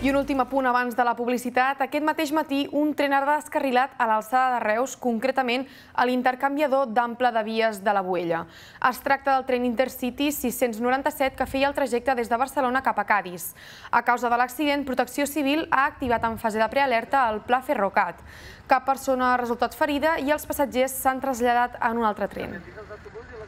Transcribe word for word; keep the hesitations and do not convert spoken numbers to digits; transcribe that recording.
I un últim apunt abans de la publicitat. Aquest mateix matí un tren ha descarrilat a l'alçada de Reus, concretament a l'intercanviador d'ample de vies de la Boella. Es tracta del tren Intercity sis-cents noranta-set que feia el trajecte des de Barcelona cap a Cadis. A causa de l'accident, Protecció Civil ha activat en fase de prealerta el Pla Ferrocat. Cap persona ha resultat ferida i els passatgers s'han traslladat en un altre tren.